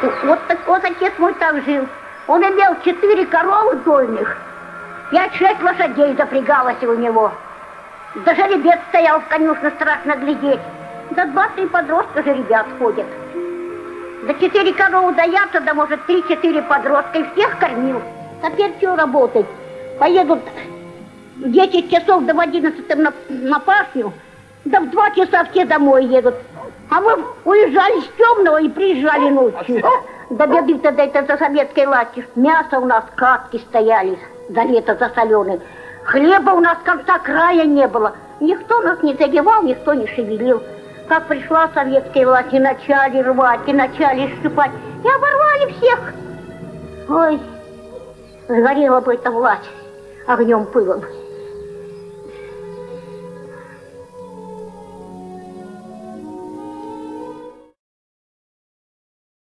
Вот вот отец мой так жил. Он имел 4 коровы дольных, 5-6 лошадей запрягалось у него. Да жеребец стоял в конюшне, страшно глядеть. Да 2-3 подростка жеребят ходят. Да 4 коровы доятся, да может 3-4 подростка, и всех кормил. Теперь что работать? Поедут в 10 часов до 11 на пашню, да в 2 часа все домой едут. А мы уезжали с темного и приезжали ночью. Да беды тогда это за советской власти. Мясо у нас, катки стояли за лето засоленые. Хлеба у нас конца края не было. Никто нас не задевал, никто не шевелил. Как пришла советская власть, и начали рвать, и начали сшибать. И оборвали всех. Ой, сгорела бы эта власть огнем пылом.